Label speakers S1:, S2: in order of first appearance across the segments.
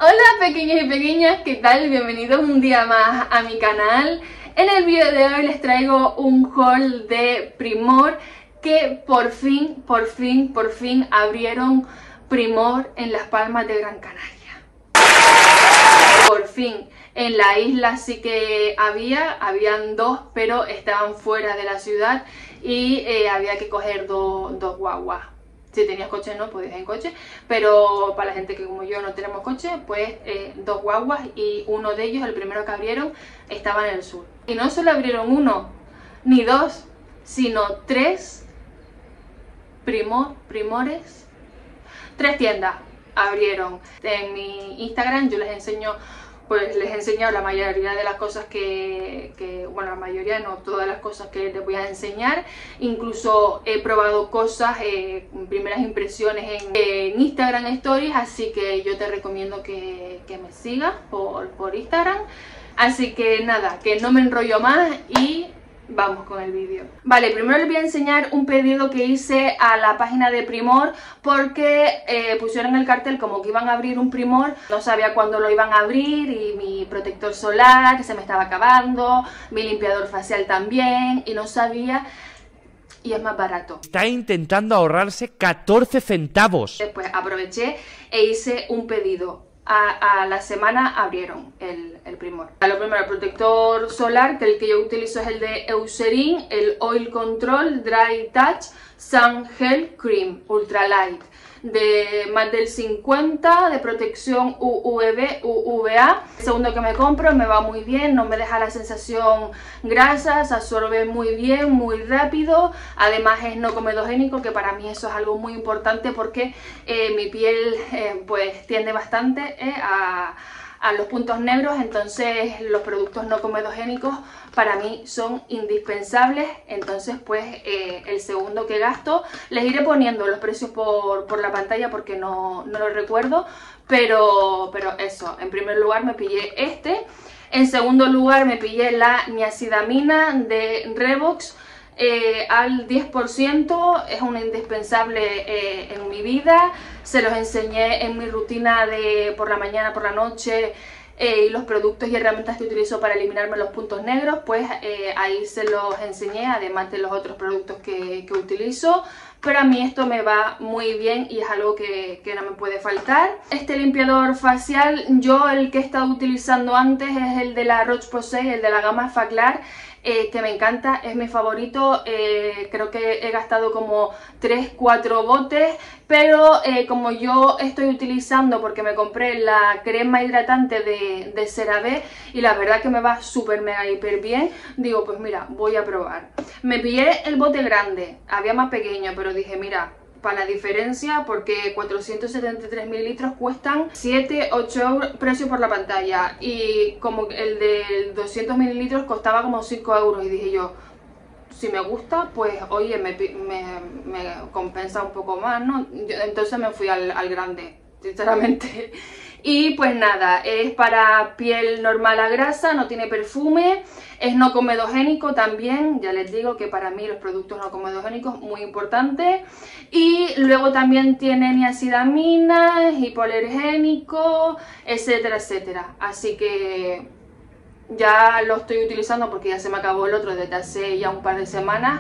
S1: Hola pequeños y pequeñas, ¿qué tal? Bienvenidos un día más a mi canal. En el vídeo de hoy les traigo un haul de Primor que por fin abrieron Primor en Las Palmas de Gran Canaria. Por fin. En la isla sí que habían dos, pero estaban fuera de la ciudad y había que coger dos guaguas. Si tenías coche no, podías ir en coche, pero para la gente que como yo no tenemos coche, pues dos guaguas, y uno de ellos, el primero que abrieron, estaba en el sur. Y no solo abrieron uno, ni dos, sino tres primores, tres tiendas abrieron. En mi Instagram yo les he enseñado la mayoría de las cosas bueno, la mayoría no, todas las cosas que les voy a enseñar. Incluso he probado cosas, primeras impresiones en Instagram Stories, así que yo te recomiendo que me sigas por Instagram. Así que nada, que no me enrollo más y vamos con el vídeo. Vale, primero les voy a enseñar un pedido que hice a la página de Primor porque pusieron el cartel como que iban a abrir un Primor. No sabía cuándo lo iban a abrir y mi protector solar que se me estaba acabando, mi limpiador facial también, y no sabía, y es más barato.
S2: Está intentando ahorrarse 14 centavos.
S1: Después aproveché e hice un pedido. A la semana abrieron el Primor. Lo primero, el protector solar, que el que yo utilizo es el de Eucerin, el Oil Control Dry Touch Sun Gel Cream Ultra Light, de más del 50, de protección UVB, UVA. El segundo que me compro me va muy bien, no me deja la sensación grasa, se absorbe muy bien, muy rápido. Además es no comedogénico, que para mí eso es algo muy importante porque mi piel pues tiende bastante a los puntos negros, entonces los productos no comedogénicos para mí son indispensables. Entonces pues el segundo que gasto, les iré poniendo los precios por la pantalla porque no lo recuerdo, pero eso, en primer lugar me pillé este. En segundo lugar me pillé la niacidamina de Revox al 10%, es un indispensable en mi vida. Se los enseñé en mi rutina de por la mañana, por la noche, y los productos y herramientas que utilizo para eliminarme los puntos negros, pues ahí se los enseñé, además de los otros productos que utilizo. Pero a mí esto me va muy bien y es algo que no me puede faltar. Este limpiador facial, yo el que he estado utilizando antes es el de la Roche-Posay, el de la gama Faclar, que me encanta, es mi favorito. Creo que he gastado como 3-4 botes, pero como yo estoy utilizando, porque me compré la crema hidratante de CeraVe y la verdad que me va súper mega hiper bien, digo pues mira, voy a probar. Me pillé el bote grande, había más pequeño, pero dije mira, para la diferencia, porque 473 mililitros cuestan 7-8 euros, precio por la pantalla, y como el de 200 mililitros costaba como 5 euros, y dije yo, si me gusta, pues oye, me compensa un poco más, ¿no? Entonces me fui al grande, sinceramente. Y pues nada, es para piel normal a grasa, no tiene perfume, es no comedogénico también. Ya les digo que para mí los productos no comedogénicos muy importante. Y luego también tiene niacidamina, hipoalergénico, etcétera, etcétera. Así que ya lo estoy utilizando porque ya se me acabó el otro desde hace ya un par de semanas.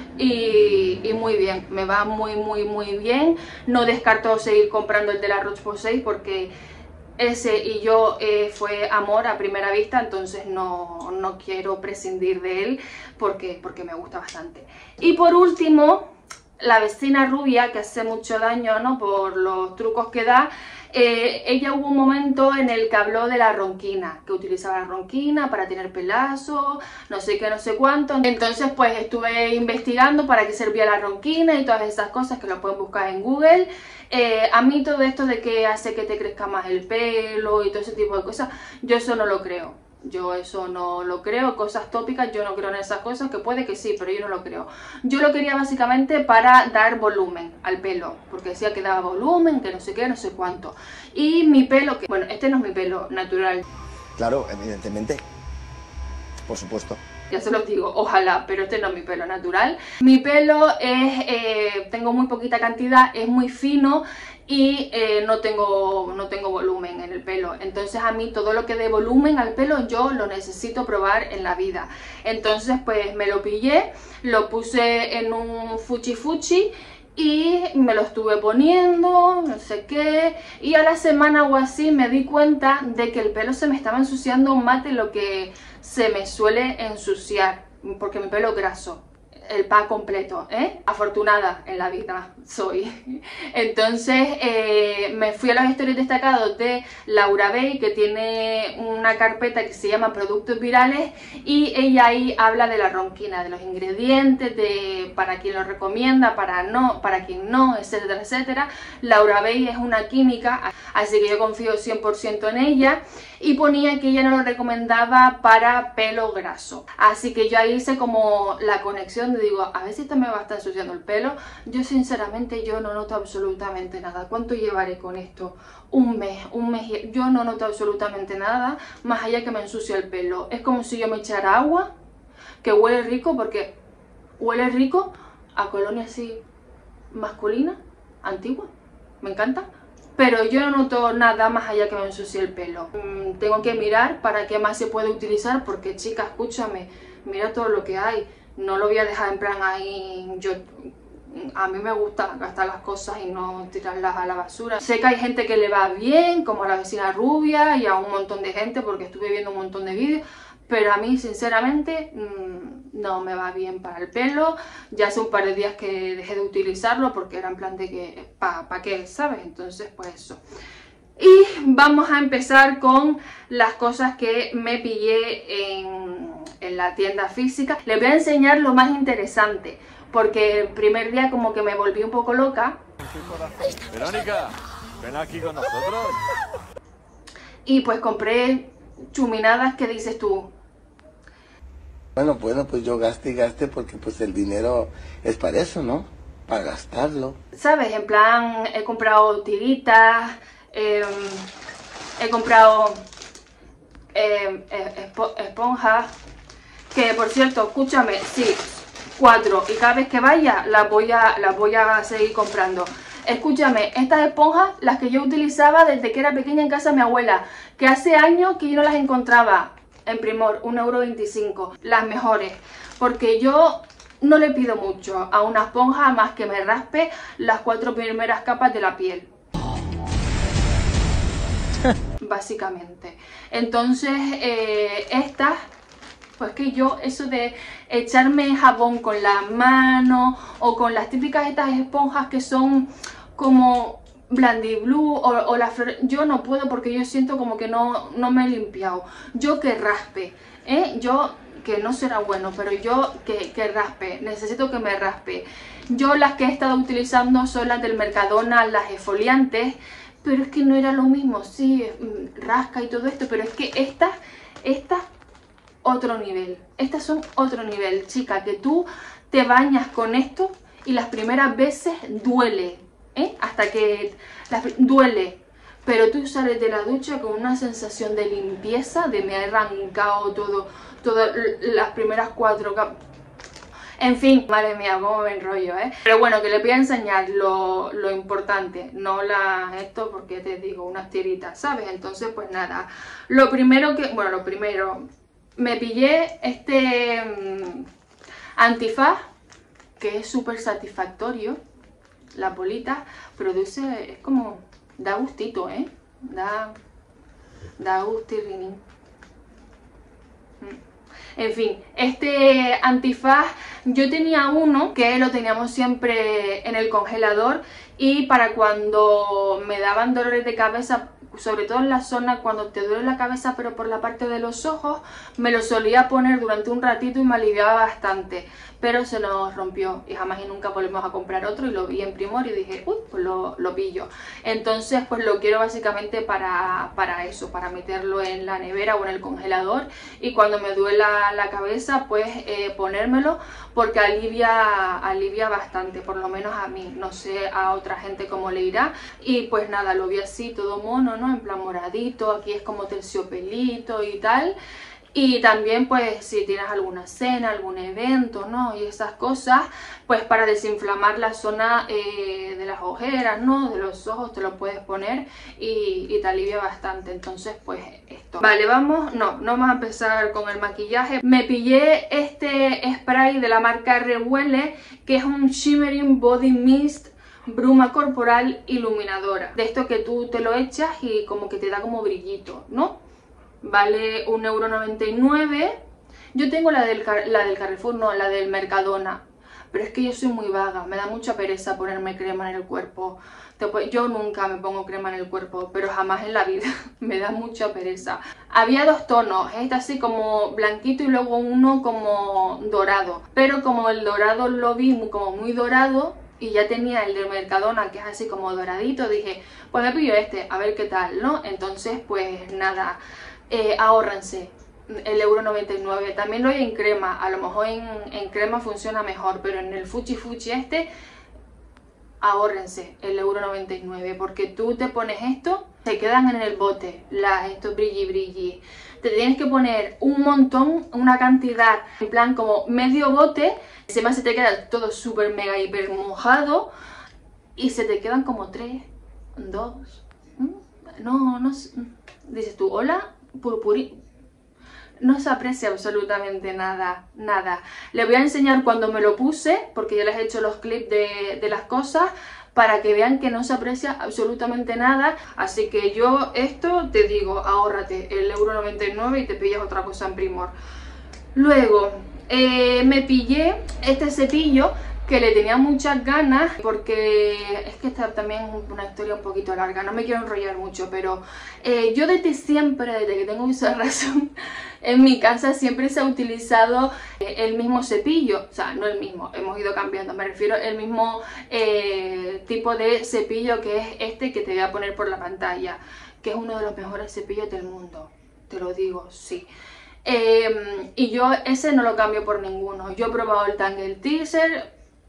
S1: Y muy bien, me va muy bien. No descarto seguir comprando el de la Roche-Posay porque ese y yo fue amor a primera vista, entonces no quiero prescindir de él porque me gusta bastante. Y por último, la vecina rubia, que hace mucho daño, ¿no?, por los trucos que da. Ella hubo un momento en el que habló de la ronquina, que utilizaba la ronquina para tener pelazo, no sé qué, no sé cuánto. Entonces pues estuve investigando para qué servía la ronquina y todas esas cosas, que lo pueden buscar en Google. A mí todo esto de que hace que te crezca más el pelo y todo ese tipo de cosas, yo eso no lo creo. Yo eso no lo creo, cosas tópicas, yo no creo en esas cosas, que puede que sí, pero yo no lo creo. Yo lo quería básicamente para dar volumen al pelo, porque decía que daba volumen, que no sé qué, no sé cuánto. Y mi pelo, que bueno, este no es mi pelo natural.
S3: Claro, evidentemente, por supuesto.
S1: Ya se los digo, ojalá, pero este no es mi pelo natural. Mi pelo es, tengo muy poquita cantidad, es muy fino y no tengo volumen en el pelo. Entonces a mí todo lo que dé volumen al pelo yo lo necesito probar en la vida. Entonces pues me lo pillé, lo puse en un fuchi y me lo estuve poniendo, no sé qué, y a la semana o así me di cuenta de que el pelo se me estaba ensuciando más de lo que se me suele ensuciar, porque mi pelo es graso, el pack completo, ¿eh? Afortunada en la vida soy. Entonces me fui a los historias destacados de Laura Bey, que tiene una carpeta que se llama Productos Virales, y ella ahí habla de la ronquina, de los ingredientes, de para quién lo recomienda, para quien no, etcétera, etcétera. Laura Bey es una química, así que yo confío 100% en ella, y ponía que ella no lo recomendaba para pelo graso. Así que yo ahí hice como la conexión, digo, a ver si esto me va a estar ensuciando el pelo. Yo sinceramente yo no noto absolutamente nada. ¿Cuánto llevaré con esto? Un mes, yo no noto absolutamente nada, más allá que me ensucia el pelo. Es como si yo me echara agua, que huele rico, porque huele rico a colonia así masculina, antigua, me encanta. Pero yo no noto nada más allá que me ensucie el pelo. Tengo que mirar para qué más se puede utilizar, porque chica, escúchame, mira todo lo que hay. No lo voy a dejar en plan ahí, a mí me gusta gastar las cosas y no tirarlas a la basura. Sé que hay gente que le va bien, como a la vecina rubia y a un montón de gente, porque estuve viendo un montón de vídeos, pero a mí sinceramente no me va bien para el pelo. Ya hace un par de días que dejé de utilizarlo porque era en plan de que, ¿para qué? ¿Sabes? Entonces pues eso. Y vamos a empezar con las cosas que me pillé en la tienda física. Les voy a enseñar lo más interesante, porque el primer día como que me volví un poco loca.
S4: Verónica, ven aquí con nosotros.
S1: Y pues compré chuminadas que dices tú.
S5: Bueno, pues yo gaste y gaste porque pues el dinero es para eso, ¿no? Para gastarlo.
S1: ¿Sabes? En plan, he comprado tiritas, he comprado esponjas, que por cierto, escúchame, sí, 4, y cada vez que vaya las voy a seguir comprando. Escúchame, estas esponjas, las que yo utilizaba desde que era pequeña en casa de mi abuela, que hace años que yo no las encontraba en Primor, 1,25 €, las mejores, porque yo no le pido mucho a una esponja más que me raspe las 4 primeras capas de la piel. Básicamente. Entonces, estas, pues que yo, eso de echarme jabón con la mano o con las típicas estas esponjas que son como Blandiblue o la flor, yo no puedo, porque yo siento como que no me he limpiado. Yo que raspe, yo que no será bueno, pero yo que raspe, necesito que me raspe. Yo las que he estado utilizando son las del Mercadona, las exfoliantes, pero es que no era lo mismo, sí, rasca y todo esto, pero es que estas otro nivel, estas son otro nivel, chica, que tú te bañas con esto y las primeras veces duele, hasta que duele, pero tú sales de la ducha con una sensación de limpieza, de me he arrancado todas las primeras 4 capas. En fin, madre mía, cómo me enrollo, Pero bueno, que les voy a enseñar lo importante, no esto, porque te digo, unas tiritas, ¿sabes? Entonces, pues nada, lo primero, me pillé este antifaz, que es súper satisfactorio. La bolita produce, es como, da gustito, da gustirrinín. En fin, este antifaz, yo tenía uno que lo teníamos siempre en el congelador, y para cuando me daban dolores de cabeza, sobre todo en la zona cuando te duele la cabeza pero por la parte de los ojos, me lo solía poner durante un ratito y me aliviaba bastante, pero se nos rompió y jamás y nunca volvimos a comprar otro, y lo vi en Primor y dije, uy, pues lo pillo. Entonces pues lo quiero básicamente para eso, para meterlo en la nevera o en el congelador, y cuando me duela la cabeza pues ponérmelo, porque alivia bastante, por lo menos a mí, no sé a otra gente cómo le irá. Y pues nada, lo vi así todo mono, ¿no? En plan moradito, aquí es como terciopelito y tal. Y también pues si tienes alguna cena, algún evento, ¿no? Y esas cosas, pues para desinflamar la zona de las ojeras, ¿no? De los ojos te lo puedes poner y te alivia bastante. Entonces pues esto. Vale, no vamos a empezar con el maquillaje. Me pillé este spray de la marca Rehuele, que es un Shimmering Body Mist bruma corporal iluminadora. De esto que tú te lo echas y como que te da como brillito, ¿no? Vale 1,99 €. Yo tengo la del Carrefour, no, la del Mercadona. Pero es que yo soy muy vaga, me da mucha pereza ponerme crema en el cuerpo. Yo nunca me pongo crema en el cuerpo, pero jamás en la vida. Me da mucha pereza. Había dos tonos, este así como blanquito y luego uno como dorado. Pero como el dorado lo vi como muy dorado y ya tenía el del Mercadona que es así como doradito, dije, pues me pillo este, a ver qué tal, ¿no? Entonces pues nada. Ahórrense el 1,99 €. También lo hay en crema, a lo mejor en crema funciona mejor, pero en el Fuchi Fuchi ahórrense el 1,99 €, porque tú te pones esto, te quedan en el bote estos brilli brilli. Te tienes que poner un montón, una cantidad, en plan como medio bote, encima se te queda todo súper mega hiper mojado y se te quedan como 3, 2, no, dices tú, hola, purpurina. No se aprecia absolutamente nada, nada. Les voy a enseñar cuando me lo puse, porque ya les he hecho los clips de las cosas, para que vean que no se aprecia absolutamente nada. Así que yo esto te digo, ahórrate el 1,99 € y te pillas otra cosa en Primor. Luego me pillé este cepillo que le tenía muchas ganas, porque es que esta también es una historia un poquito larga, no me quiero enrollar mucho, pero yo desde siempre, desde que tengo uso de razón, en mi casa siempre se ha utilizado el mismo cepillo, o sea, no el mismo, hemos ido cambiando, me refiero al mismo tipo de cepillo, que es este que te voy a poner por la pantalla, que es uno de los mejores cepillos del mundo, te lo digo, sí. Y yo ese no lo cambio por ninguno. Yo he probado el Tangle Teaser,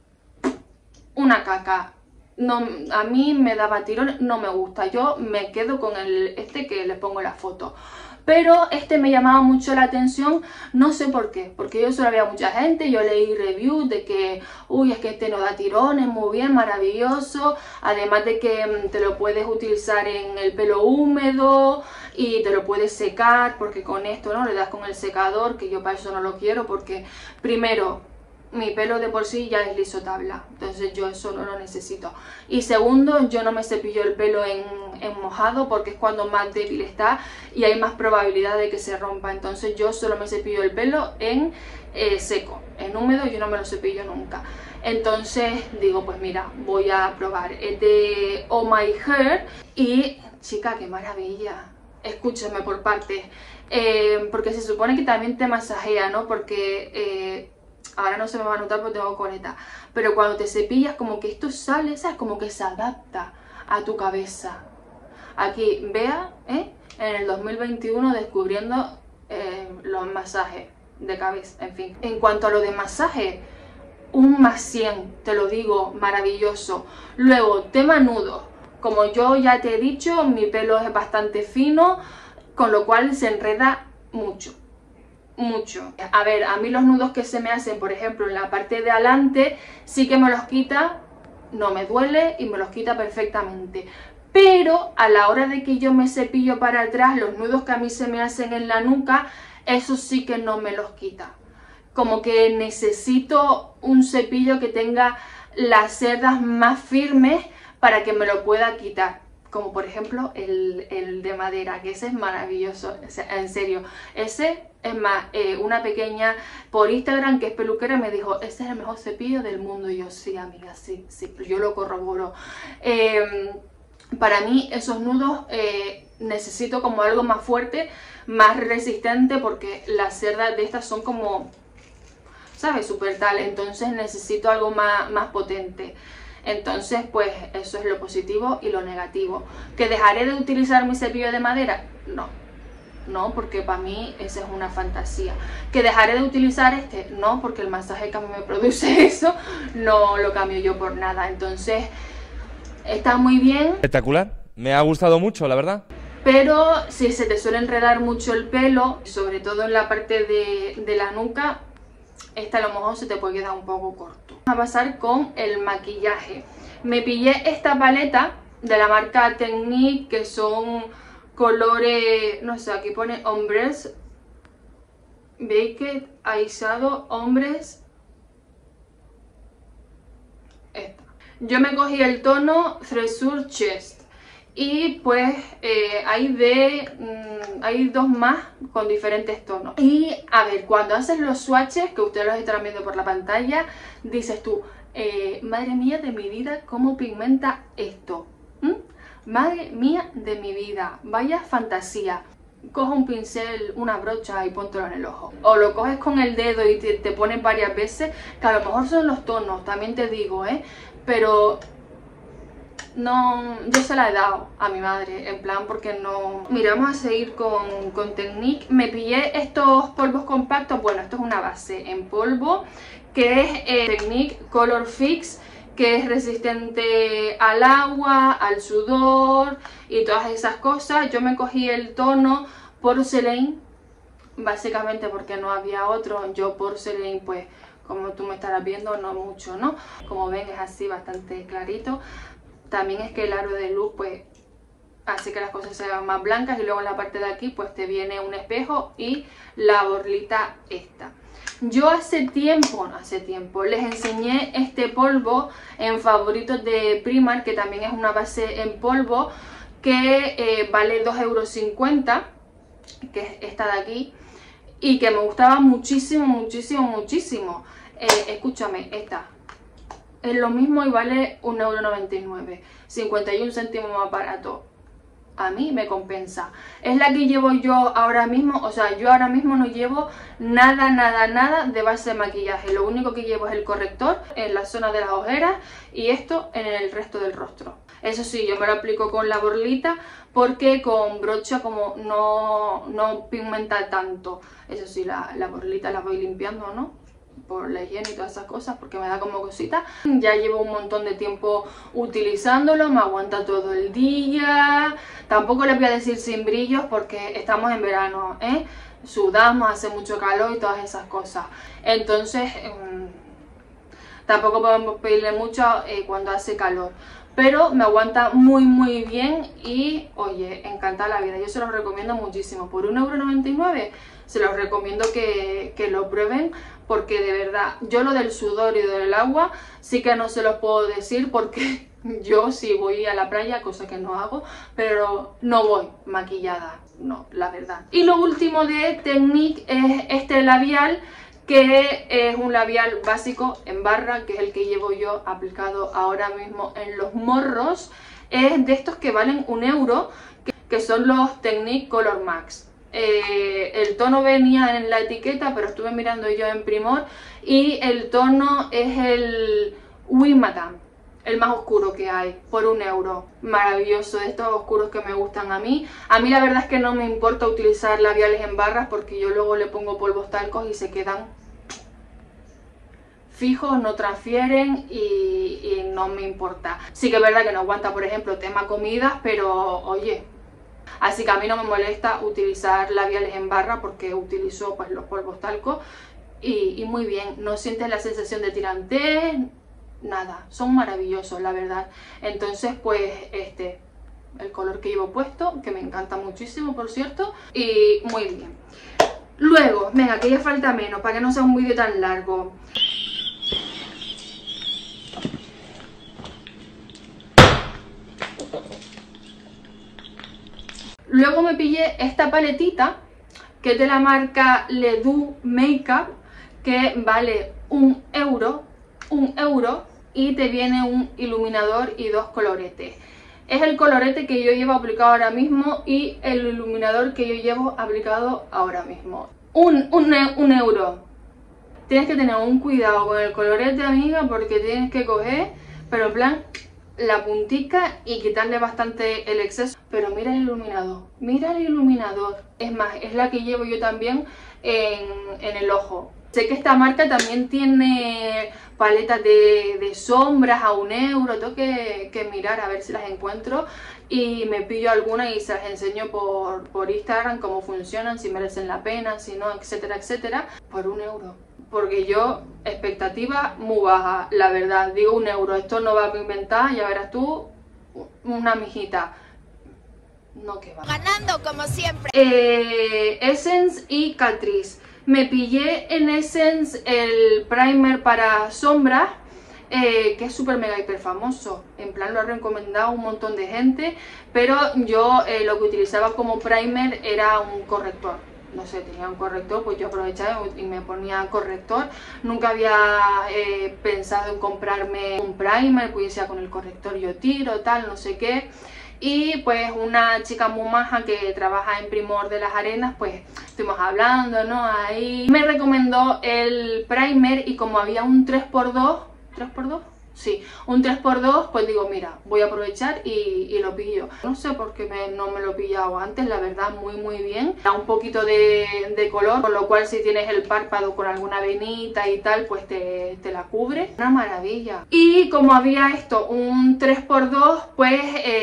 S1: una caca. No, a mí me daba tirón, no me gusta. Yo me quedo con este que les pongo la foto. Pero este me llamaba mucho la atención, no sé por qué, porque yo solo había mucha gente, yo leí reviews de que, uy, es que este no da tirones, muy bien, maravilloso, además de que te lo puedes utilizar en el pelo húmedo y te lo puedes secar, porque con esto, ¿no? Le das con el secador, que yo para eso no lo quiero, porque primero, mi pelo de por sí ya es liso tabla, entonces yo eso no lo necesito. Y segundo, yo no me cepillo el pelo en mojado, porque es cuando más débil está y hay más probabilidad de que se rompa. Entonces yo solo me cepillo el pelo en seco, en húmedo yo no me lo cepillo nunca. Entonces digo, pues mira, voy a probar. Es de Oh My Hair y chica, qué maravilla. Escúchame por partes, porque se supone que también te masajea, ¿no? Porque ahora no se me va a notar porque tengo coleta, pero cuando te cepillas como que esto sale, ¿sabes? Como que se adapta a tu cabeza. Aquí, vea, en el 2021 descubriendo los masajes de cabeza, en fin. En cuanto a lo de masaje, un más 100, te lo digo, maravilloso. Luego, tema nudos. Como yo ya te he dicho, mi pelo es bastante fino, con lo cual se enreda mucho. Mucho. A ver, a mí los nudos que se me hacen, por ejemplo, en la parte de adelante, sí que me los quita, no me duele y me los quita perfectamente. Pero a la hora de que yo me cepillo para atrás, los nudos que a mí se me hacen en la nuca, eso sí que no me los quita. Como que necesito un cepillo que tenga las cerdas más firmes para que me lo pueda quitar. Como por ejemplo el de madera, que ese es maravilloso, o sea, en serio. Ese, es más, una pequeña por Instagram que es peluquera me dijo, ese es el mejor cepillo del mundo. Y yo, sí amiga, sí, yo lo corroboro. Para mí esos nudos necesito como algo más fuerte, más resistente, porque las cerdas de estas son como, ¿sabes? Súper tal, entonces necesito algo más potente. Entonces, pues eso es lo positivo y lo negativo. ¿Que dejaré de utilizar mi cepillo de madera? No, porque para mí esa es una fantasía. ¿Que dejaré de utilizar este? No, porque el masaje que a mí me produce eso no lo cambio yo por nada. Entonces, está muy bien.
S2: Espectacular, me ha gustado mucho, la verdad.
S1: pero si se te suele enredar mucho el pelo, sobre todo en la parte de la nuca, esta a lo mejor se te puede quedar un poco corto. Vamos a pasar con el maquillaje. Me pillé esta paleta de la marca Technique, que son colores, no sé, aquí pone hombres, Baked Eyeshadow hombres. Esta. Yo me cogí el tono Treasure Chest y pues hay dos más con diferentes tonos. Y a ver, cuando haces los swatches, que ustedes los estarán viendo por la pantalla, dices tú, madre mía de mi vida, ¿cómo pigmenta esto? Madre mía de mi vida, vaya fantasía. Coge un pincel, una brocha y póntelo en el ojo. O lo coges con el dedo y te pones varias veces, que a lo mejor son los tonos, también te digo, pero no, yo se la he dado a mi madre, en plan porque no... Mira, vamos a seguir con Technique. Me pillé estos polvos compactos, bueno, esto es una base en polvo, que es Technique Color Fix, que es resistente al agua, al sudor y todas esas cosas. Yo me cogí el tono Porcelain, básicamente porque no había otro. Yo Porcelain, pues como tú me estarás viendo, no mucho, ¿no? Como ven, es así bastante clarito. También es que el aro de luz pues hace que las cosas sean más blancas, y luego en la parte de aquí pues te viene un espejo y la borlita esta. Yo hace tiempo les enseñé este polvo en favoritos de Primark, que también es una base en polvo, que vale 2,50 €, que es esta de aquí, y que me gustaba muchísimo, muchísimo, muchísimo. Escúchame, esta es lo mismo y vale 1,99 €, 51 céntimos más barato. A mí me compensa. Es la que llevo yo ahora mismo. O sea, yo ahora mismo no llevo nada, nada, nada de base de maquillaje. Lo único que llevo es el corrector en la zona de las ojeras y esto en el resto del rostro. Eso sí, yo me lo aplico con la borlita porque con brocha como no pigmenta tanto. Eso sí, la borlita la voy limpiando, ¿no? Por la higiene y todas esas cosas, porque me da como cosita. Ya llevo un montón de tiempo utilizándolo, me aguanta todo el día. Tampoco les voy a decir sin brillos porque estamos en verano, sudamos, hace mucho calor y todas esas cosas. Entonces tampoco podemos pedirle mucho cuando hace calor, pero me aguanta muy muy bien y oye, encanta la vida. Yo se los recomiendo muchísimo. Por 1,99 € se los recomiendo que lo prueben, porque de verdad, yo lo del sudor y del agua sí que no se los puedo decir, porque yo sí voy a la playa, cosa que no hago, pero no voy maquillada, no, la verdad. Y lo último de Technique es este labial, que es un labial básico en barra, que es el que llevo yo aplicado ahora mismo en los morros. Es de estos que valen 1 €, que son los Technique Color Max. El tono venía en la etiqueta, pero estuve mirando yo en Primor y el tono es el Wimatam, el más oscuro que hay, por 1 €. Maravilloso, de estos oscuros que me gustan a mí. A mí la verdad es que no me importa utilizar labiales en barras, porque yo luego le pongo polvos talcos y se quedan fijos, no transfieren y no me importa. Sí que es verdad que no aguanta, por ejemplo, tema comidas, pero oye... Así que a mí no me molesta utilizar labiales en barra porque utilizo pues los polvos talco y muy bien, no sientes la sensación de tirantez, nada, son maravillosos la verdad. Entonces pues el color que llevo puesto, que me encanta muchísimo por cierto, y muy bien. Luego, venga, que ya falta menos para que no sea un vídeo tan largo. Luego me pillé esta paletita, que es de la marca Ledoux Makeup, que vale 1 €, y te viene un iluminador y 2 coloretes. Es el colorete que yo llevo aplicado ahora mismo y el iluminador que yo llevo aplicado ahora mismo. Un €. Tienes que tener un cuidado con el colorete, amiga, porque tienes que coger, pero en plan... la puntica y quitarle bastante el exceso. Pero mira el iluminador, mira el iluminador. Es más, es la que llevo yo también en el ojo. Sé que esta marca también tiene paletas de sombras a 1 euro. Tengo que mirar a ver si las encuentro y me pillo algunas y se las enseño por Instagram cómo funcionan, si merecen la pena, si no, etcétera, etcétera, por 1 euro. Porque yo, expectativa muy baja, la verdad, digo 1 euro, esto no va a inventar, ya verás tú, una mijita. No, que va.
S6: Ganando como siempre.
S1: Essence y Catrice. Me pillé en Essence el primer para sombras, que es súper mega hiper famoso. En plan lo ha recomendado un montón de gente, pero yo lo que utilizaba como primer era un corrector. No sé, tenía un corrector, pues yo aprovechaba y me ponía corrector. Nunca había pensado en comprarme un primer, pues ya con el corrector yo tiro, tal, no sé qué. Y pues una chica muy maja que trabaja en Primor de las Arenas, pues estuvimos hablando, ¿no? Ahí me recomendó el primer y como había un 3x2, ¿3x2? Sí, un 3x2, pues digo, mira, voy a aprovechar y lo pillo. No sé por qué no me lo he pillado antes, la verdad, muy bien. Da un poquito de color, con lo cual si tienes el párpado con alguna venita y tal, pues te la cubre. Una maravilla. Y como había esto, un 3x2, pues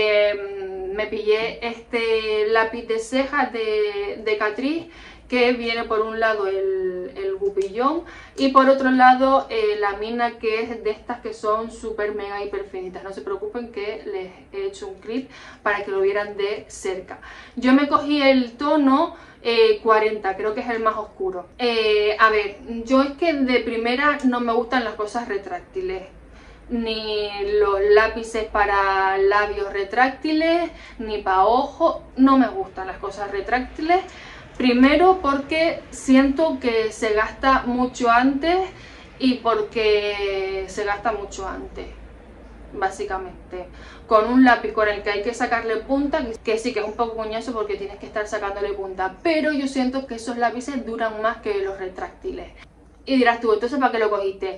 S1: me pillé este lápiz de cejas de Catrice, que viene por un lado el gupillón y por otro lado la mina, que es de estas que son súper mega hiper finitas. No se preocupen que les he hecho un clip para que lo vieran de cerca. Yo me cogí el tono 40, creo que es el más oscuro. A ver, yo es que de primera no me gustan las cosas retráctiles, ni los lápices para labios retráctiles, ni para ojos. No me gustan las cosas retráctiles. Primero porque siento que se gasta mucho antes y porque se gasta mucho antes, básicamente. Con un lápiz con el que hay que sacarle punta, que sí que es un poco coñazo porque tienes que estar sacándole punta, pero yo siento que esos lápices duran más que los retráctiles. Y dirás tú, entonces ¿para qué lo cogiste?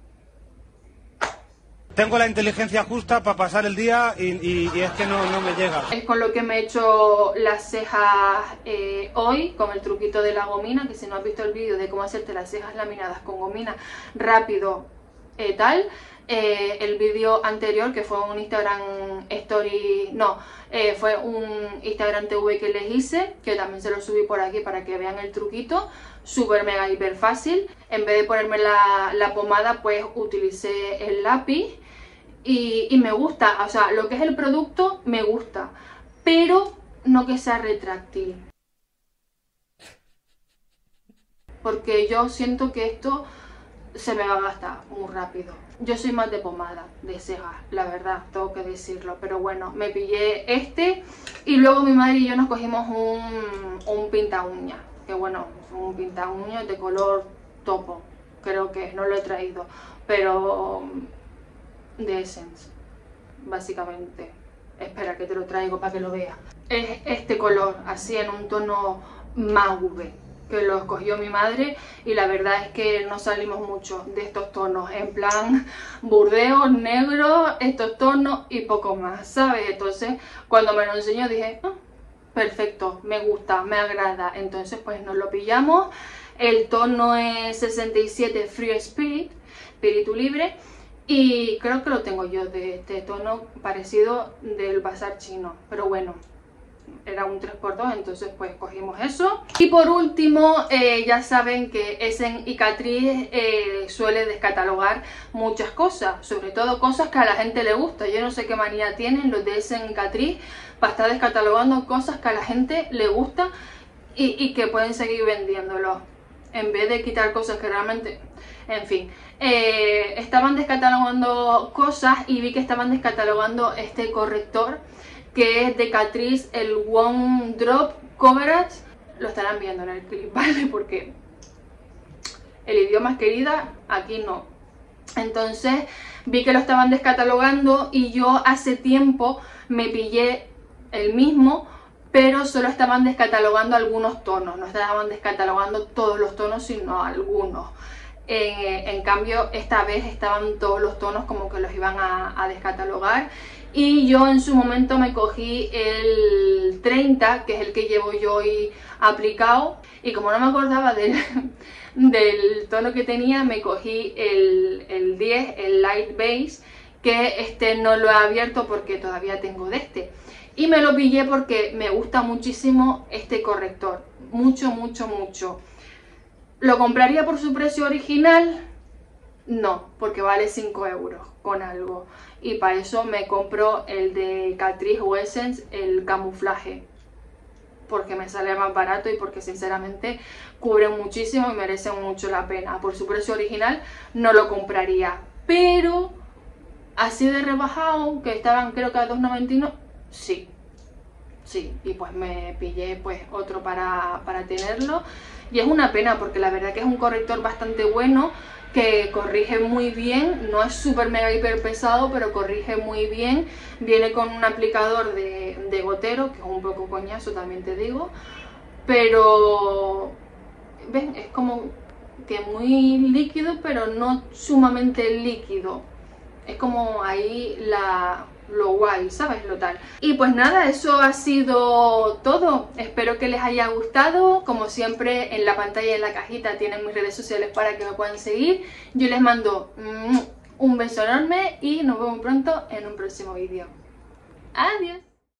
S7: Tengo la inteligencia justa para pasar el día y es que no me llega.
S1: Es con lo que me he hecho las cejas hoy, con el truquito de la gomina, que si no has visto el vídeo de cómo hacerte las cejas laminadas con gomina rápido, tal, el vídeo anterior, que fue un Instagram Story, no, fue un Instagram TV que les hice, que también se lo subí por aquí para que vean el truquito, súper mega hiper fácil. En vez de ponerme la pomada, pues utilicé el lápiz y me gusta, o sea, lo que es el producto me gusta, pero no que sea retráctil, porque yo siento que esto se me va a gastar muy rápido. Yo soy más de pomada, de cejas, la verdad, tengo que decirlo. Pero bueno, me pillé este y luego mi madre y yo nos cogimos un pinta uñas. Que bueno, un pinta uñas de color topo, creo que no lo he traído, pero de Essence, básicamente. Espera que te lo traigo para que lo veas. Es este color, así en un tono mauve, que lo escogió mi madre y la verdad es que no salimos mucho de estos tonos, en plan burdeos, negro, estos tonos y poco más, ¿sabes? Entonces cuando me lo enseñó dije, ah, perfecto, me gusta, me agrada. Entonces pues nos lo pillamos. El tono es 67 Free Spirit, espíritu libre, y creo que lo tengo yo de este tono parecido del bazar chino, pero bueno, era un 3x2, entonces pues cogimos eso. Y por último, ya saben que Essence y Catrice suele descatalogar muchas cosas, sobre todo cosas que a la gente le gusta. Yo no sé qué manía tienen los de Essence y Catrice para estar descatalogando cosas que a la gente le gusta y que pueden seguir vendiéndolo, en vez de quitar cosas que realmente... En fin, estaban descatalogando cosas y vi que estaban descatalogando este corrector, que es de Catrice, el One Drop Coverage. Lo estarán viendo en el clip, ¿vale? Porque el idioma es querida, aquí no. Entonces vi que lo estaban descatalogando y yo hace tiempo me pillé el mismo, pero solo estaban descatalogando algunos tonos, no estaban descatalogando todos los tonos, sino algunos. En cambio esta vez estaban todos los tonos como que los iban a descatalogar, y yo en su momento me cogí el 30, que es el que llevo yo hoy aplicado, y como no me acordaba del tono que tenía, me cogí el 10, el Light Base, que este no lo he abierto porque todavía tengo de este, y me lo pillé porque me gusta muchísimo este corrector, mucho. ¿Lo compraría por su precio original? No, porque vale 5 euros con algo, y para eso me compro el de Catrice o Essence, el camuflaje, porque me sale más barato y porque sinceramente cubren muchísimo y merecen mucho la pena. Por su precio original no lo compraría, pero así de rebajado, que estaban creo que a 2,99, sí, y pues me pillé pues otro para tenerlo, y es una pena porque la verdad que es un corrector bastante bueno, que corrige muy bien, no es súper mega hiper pesado, pero corrige muy bien. Viene con un aplicador de gotero, que es un poco coñazo, también te digo, pero ven, es como que muy líquido, pero no sumamente líquido. Es como ahí lo guay, ¿sabes? Lo tal. Y pues nada, eso ha sido todo. Espero que les haya gustado. Como siempre, en la pantalla y en la cajita tienen mis redes sociales para que me puedan seguir. Yo les mando un beso enorme y nos vemos pronto en un próximo vídeo. Adiós.